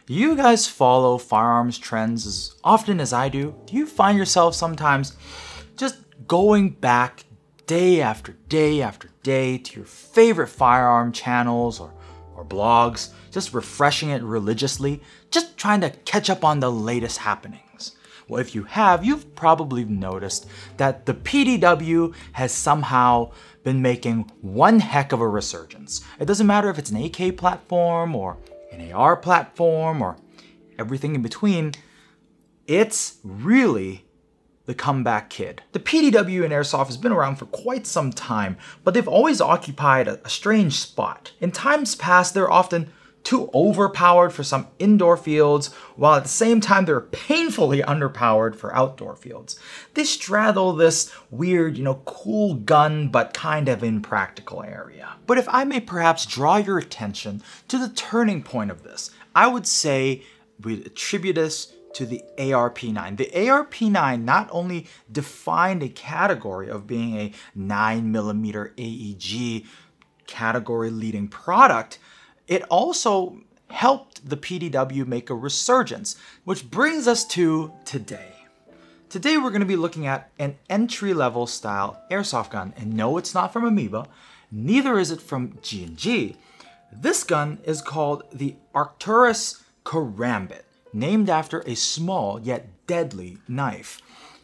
You guys follow firearms trends as often as I do? Do you find yourself sometimes just going back day after day after day to your favorite firearm channels or blogs, just refreshing it religiously, just trying to catch up on the latest happenings? Well, if you have, you've probably noticed that the PDW has somehow been making one heck of a resurgence. It doesn't matter if it's an AK platform or an AR platform or everything in between, it's really the comeback kid. The PDW in Airsoft has been around for quite some time, but they've always occupied a strange spot. In times past, they're often too overpowered for some indoor fields, while at the same time they're painfully underpowered for outdoor fields. They straddle this weird, cool gun but kind of impractical area. But if I may perhaps draw your attention to the turning point of this, I would say we'd attribute this to the ARP9. The ARP9 not only defined a category of being a 9mm AEG category leading product, it also helped the PDW make a resurgence, which brings us to today. Today we're going to be looking at an entry-level style airsoft gun, and no, it's not from Amoeba, neither is it from G&G. This gun is called the Arcturus Karambit, named after a small yet deadly knife.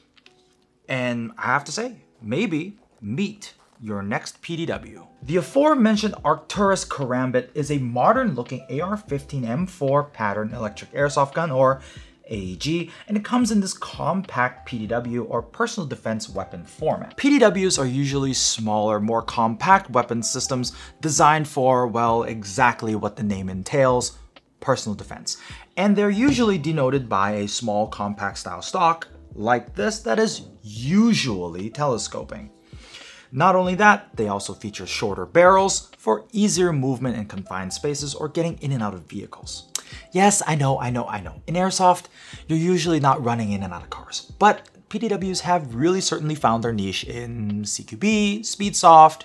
And I have to say, maybe meet your next PDW. The aforementioned Arcturus Karambit is a modern-looking AR-15 M4 pattern electric airsoft gun, or AEG, and it comes in this compact PDW or personal defense weapon format. PDWs are usually smaller, more compact weapon systems designed for, well, exactly what the name entails, personal defense. And they're usually denoted by a small compact style stock like this that is usually telescoping. Not only that, they also feature shorter barrels for easier movement in confined spaces or getting in and out of vehicles. Yes, I know. In Airsoft, you're usually not running in and out of cars, but PDWs have really certainly found their niche in CQB, Speedsoft,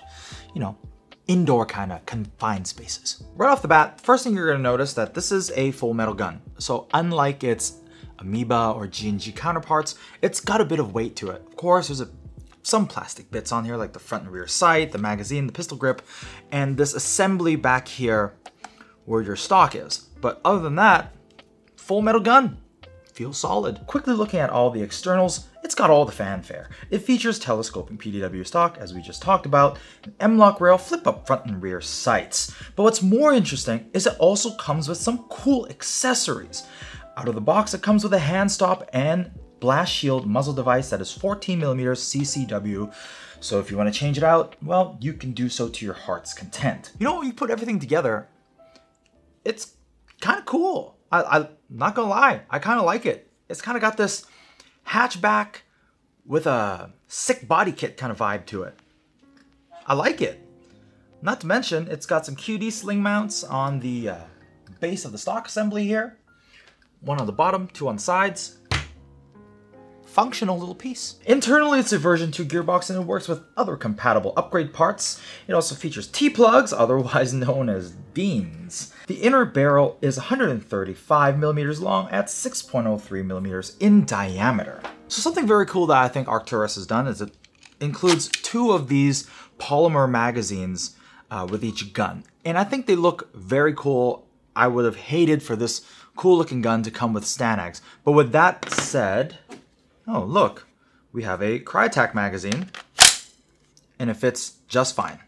indoor kind of confined spaces. Right off the bat, first thing you're gonna notice that this is a full metal gun. So unlike its Amoeba or G&G counterparts, it's got a bit of weight to it. Of course, there's some plastic bits on here like the front and rear sight, the magazine, the pistol grip, and this assembly back here where your stock is. But other than that, full metal gun. Feels solid. Quickly looking at all the externals, it's got all the fanfare. It features telescoping PDW stock, as we just talked about, an M-LOK rail, flip-up front and rear sights. But what's more interesting is it also comes with some cool accessories. Out of the box, it comes with a hand stop and blast shield muzzle device that is 14mm CCW. So if you want to change it out, well, you can do so to your heart's content. When you put everything together, it's kind of cool. I'm not gonna lie, I kind of like it. It's kind of got this hatchback with a sick body kit kind of vibe to it. I like it. Not to mention, it's got some QD sling mounts on the base of the stock assembly here. One on the bottom, two on the sides. Functional little piece. Internally, it's a version 2 gearbox and it works with other compatible upgrade parts. It also features T-plugs, otherwise known as beans. The inner barrel is 135mm long at 6.03mm in diameter. So something very cool that I think Arcturus has done is it includes 2 of these polymer magazines with each gun. And I think they look very cool. I would have hated for this cool looking gun to come with Stanags. But with that said, oh, look, we have a Krytac magazine, and it fits just fine.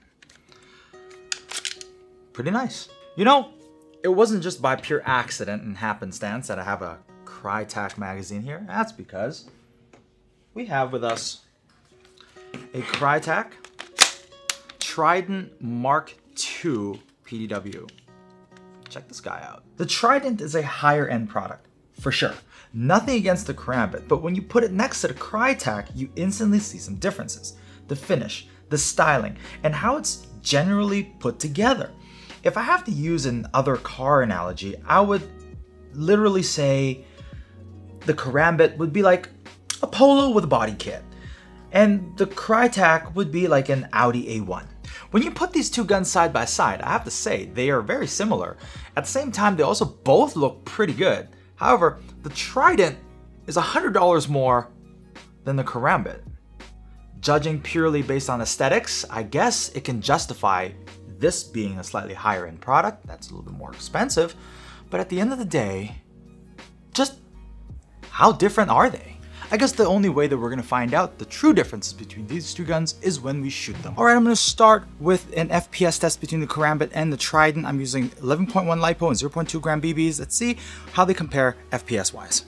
Pretty nice. It wasn't just by pure accident and happenstance that I have a Krytac magazine here. That's because we have with us a Krytac Trident Mark II PDW. Check this guy out. The Trident is a higher end product, for sure. Nothing against the Karambit, but when you put it next to the Krytac, you instantly see some differences. The finish, the styling, and how it's generally put together. If I have to use an other car analogy, I would literally say the Karambit would be like a Polo with a body kit. and the Crytac would be like an Audi A1. When you put these two guns side by side, I have to say, they are very similar. At the same time, they also both look pretty good. However, the Trident is $100 more than the Karambit. Judging purely based on aesthetics, I guess it can justify this being a slightly higher end product that's a little bit more expensive, but at the end of the day, just how different are they? I guess the only way that we're gonna find out the true differences between these two guns is when we shoot them. Alright, I'm gonna start with an FPS test between the Karambit and the Trident. I'm using 11.1 LiPo and 0.2 gram BBs. Let's see how they compare FPS wise.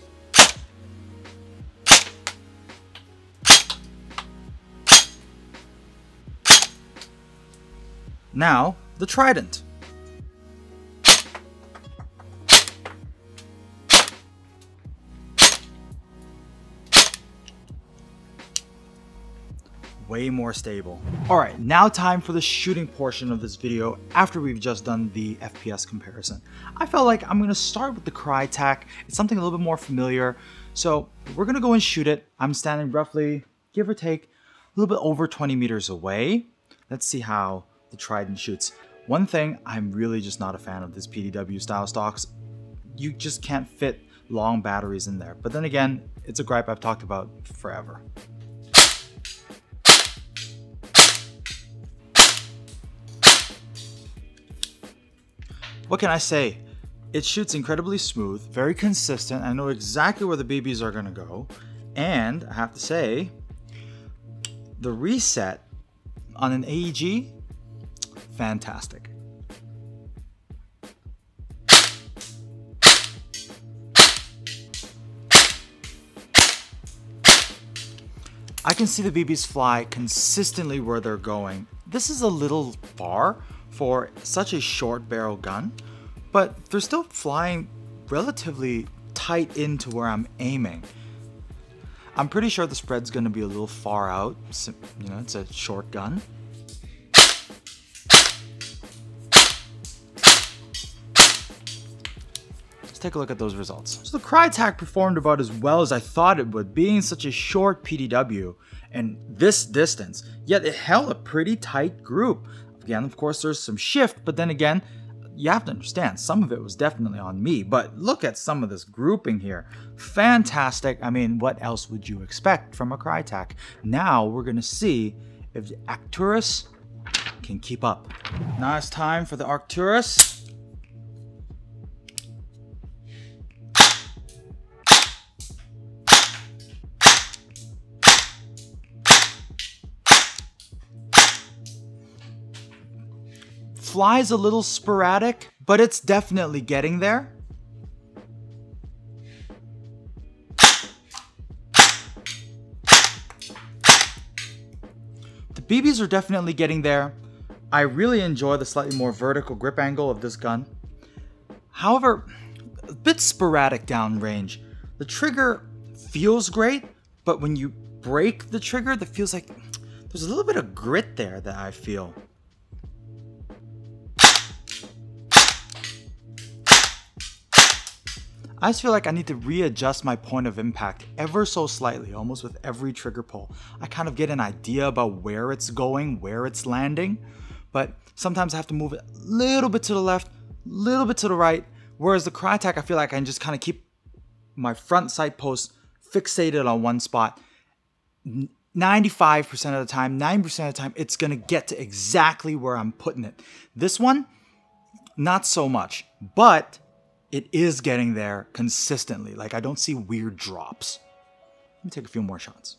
Now, the Trident. Way more stable. Alright, now time for the shooting portion of this video after we've just done the FPS comparison. I felt like I'm gonna start with the Crytac. It's something a little bit more familiar. So we're gonna go and shoot it. I'm standing roughly, give or take, a little bit over 20 meters away. Let's see how the Trident shoots. One thing, I'm really just not a fan of this PDW style stocks. You just can't fit long batteries in there. But then again, it's a gripe I've talked about forever. What can I say? It shoots incredibly smooth, very consistent. I know exactly where the BBs are gonna go. And I have to say, the reset on an AEG, fantastic. I can see the BBs fly consistently where they're going. This is a little far for such a short barrel gun, but they're still flying relatively tight into where I'm aiming. I'm pretty sure the spread's gonna be a little far out, you know, it's a short gun. Let's take a look at those results. So the Crytac performed about as well as I thought it would, being such a short PDW and this distance, yet it held a pretty tight group. Again, of course, there's some shift, but then again, you have to understand, some of it was definitely on me, but look at some of this grouping here. Fantastic. I mean, what else would you expect from a Crytac? Now we're gonna see if the Arcturus can keep up. Now it's time for the Arcturus. Flies a little sporadic, but it's definitely getting there. The BBs are definitely getting there. I really enjoy the slightly more vertical grip angle of this gun. However, a bit sporadic downrange. The trigger feels great, but when you break the trigger, that feels like there's a little bit of grit there that I feel. I just feel like I need to readjust my point of impact ever so slightly, almost with every trigger pull. I kind of get an idea about where it's going, where it's landing, but sometimes I have to move it a little bit to the left, a little bit to the right, whereas the Crytac, I feel like I can just kind of keep my front sight post fixated on one spot. 95% of the time, 90% of the time, it's gonna get to exactly where I'm putting it. This one, not so much, but it is getting there consistently. Like, I don't see weird drops. Let me take a few more shots.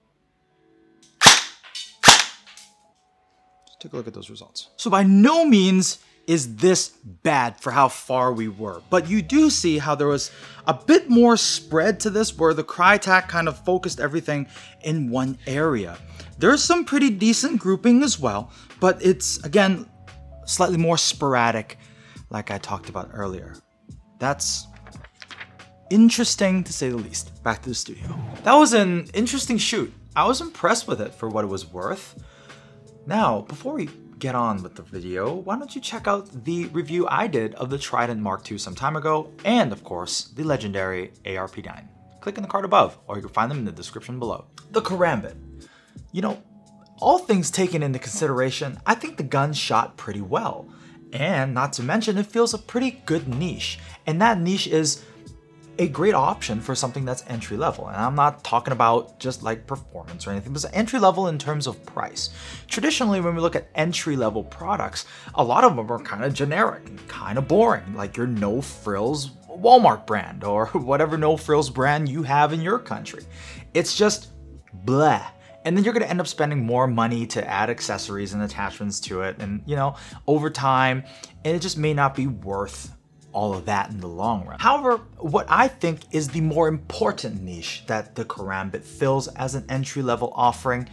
Let's take a look at those results. So by no means is this bad for how far we were, but you do see how there was a bit more spread to this where the Crytac kind of focused everything in one area. There's some pretty decent grouping as well, but it's, again, slightly more sporadic like I talked about earlier. That's interesting to say the least. Back to the studio. That was an interesting shoot. I was impressed with it for what it was worth. Now, before we get on with the video, why don't you check out the review I did of the Trident Mark II some time ago, and of course, the legendary ARP9. Click in the card above, or you can find them in the description below. The Karambit. you know, all things taken into consideration, I think the gun shot pretty well. And not to mention, it feels a pretty good niche. And that niche is a great option for something that's entry level. And I'm not talking about just like performance or anything, but it's entry level in terms of price. Traditionally, when we look at entry level products, a lot of them are kind of generic and kind of boring, like your No Frills Walmart brand or whatever No Frills brand you have in your country. It's just bleh. And then you're gonna end up spending more money to add accessories and attachments to it, and you know, over time, and it just may not be worth all of that in the long run. However, what I think is the more important niche that the Karambit fills as an entry-level offering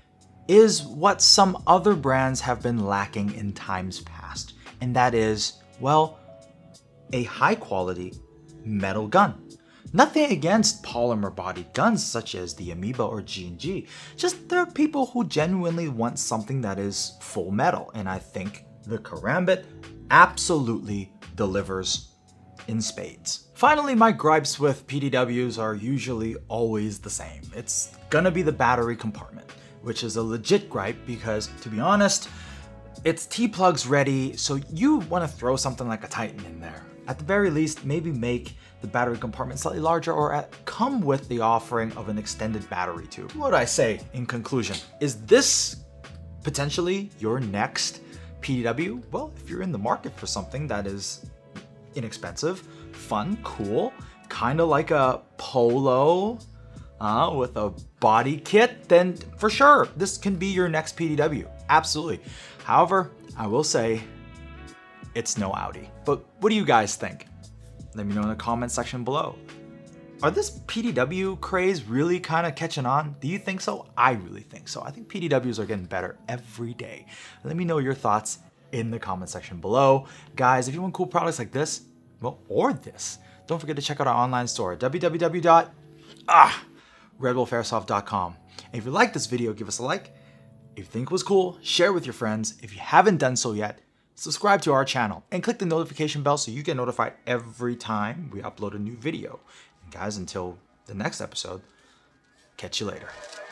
is what some other brands have been lacking in times past, and that is, well, a high-quality metal gun. Nothing against polymer-bodied guns such as the Amoeba or G&G, just there are people who genuinely want something that is full metal, and I think the Karambit absolutely delivers in spades. Finally, my gripes with PDWs are usually always the same. It's gonna be the battery compartment, which is a legit gripe because, to be honest, it's T-plugs ready, so you wanna throw something like a Titan in there. At the very least, maybe make the battery compartment slightly larger or come with the offering of an extended battery tube. What do I say in conclusion? Is this potentially your next PDW? Well, if you're in the market for something that is inexpensive, fun, cool, kind of like a Polo with a body kit, then for sure, this can be your next PDW. Absolutely. However, I will say it's no Audi. But what do you guys think? Let me know in the comment section below. Are this PDW craze really kind of catching on? Do you think so? I really think so. I think PDWs are getting better every day. Let me know your thoughts in the comment section below. Guys, if you want cool products like this, well, or this, don't forget to check out our online store at www.redwolfairsoft.com. And if you like this video, give us a like. If you think it was cool, share it with your friends. If you haven't done so yet, subscribe to our channel and click the notification bell so you get notified every time we upload a new video. And guys, until the next episode, catch you later.